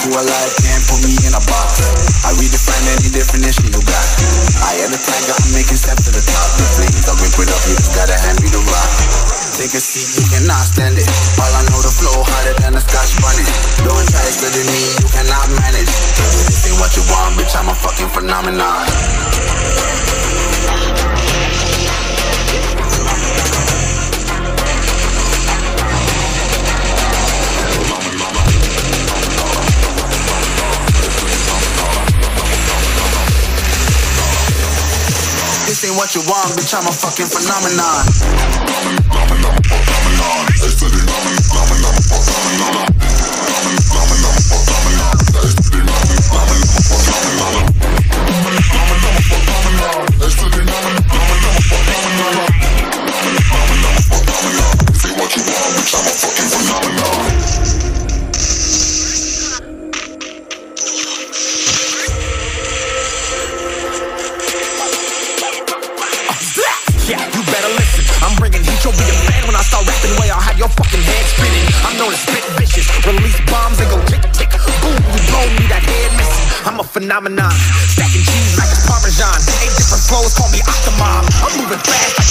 to a life, can't put me in a box. I redefine any definition you got. I am the tiger, I'm making steps to the top. The flames, I rip it up, you just gotta hand me the rock. Take a seat, you cannot stand it. All I know, the flow harder than a Scotch bonnet. Don't try studying me, you cannot manage. This ain't what you want, bitch, I'm a fucking phenomenon. This ain't what you want, bitch, I'm a fucking phenomenon. Yeah, you better listen. I'm bringing heat, you'll be a fan when I start rapping. Way I'll have your fucking head spinning. I'm known as spit vicious, release bombs and go tick tick. Boom, you blow me that head missing. I'm a phenomenon, stacking cheese like it's Parmesan. 8 different flows, call me Octomom. I'm moving fast.